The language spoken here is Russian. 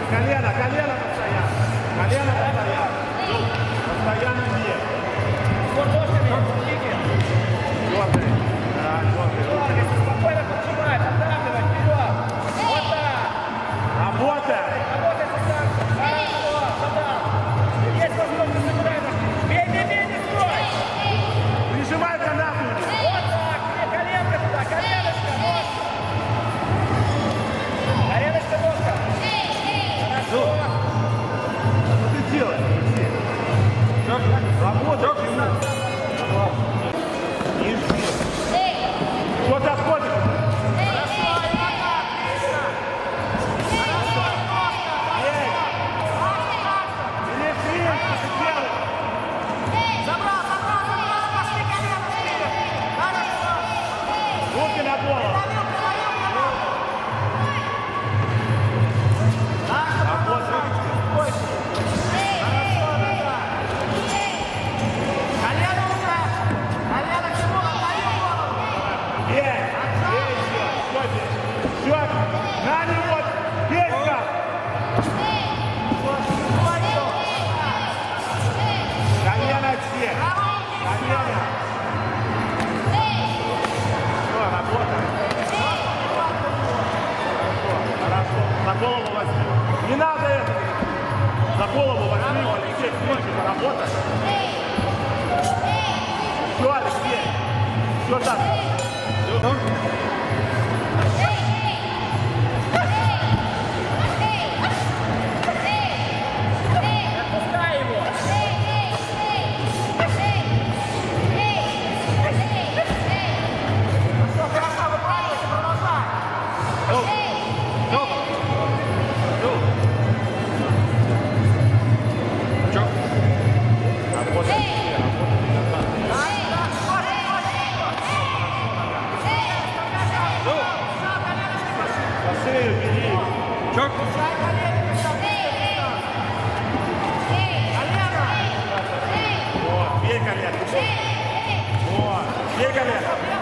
Колено, колено постоянно. Колено постоянно. Постоянно бьет. Твердый. Да, твердый. Спокойно поднимай, поддавливай, вперед. Вот так. Работа. Работай сюда. Хорошо, задал. Есть возможность сыграть. Бей, не стой. Прижимай канату. Вот так. Коленка туда, коленочка, ножка. Коленочка, ножка. Хорошо. Что ты делаешь? Работа. Кто-то отходит. Руки на голову. Все, на него, песня! Колено все! Колено! Все, работа! Хорошо, за голову возьми! Не надо это! За голову возьми, Алексей, смотри, работа! Все, Алексей! Все так! Все. Чок. О, бей колено. О, бей колено.